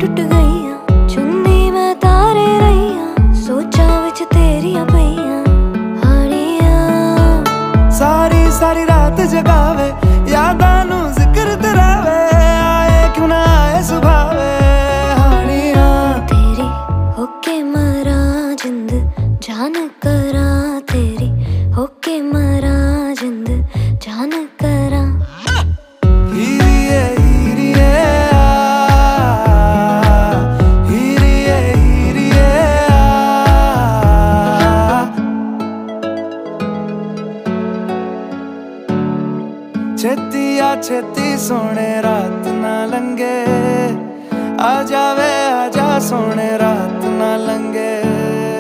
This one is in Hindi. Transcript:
टुट गईया, चुन्नी मैं तारे रहीया, सोचा विच तेरिया पईया हानिया। सारी सारी रात जगावे यादां नू जिक्र तरावे, आए क्यों ना आए सुभावे हानिया। तेरी होके मरा जिंद जान करा, तेरी होके मरा जिंद जान करा। हीरिए हीरिए हीरिए हीरिए छेती आ छेती सोने रात ना लंगे, आ जावे आजा सोने रात ना लंगे।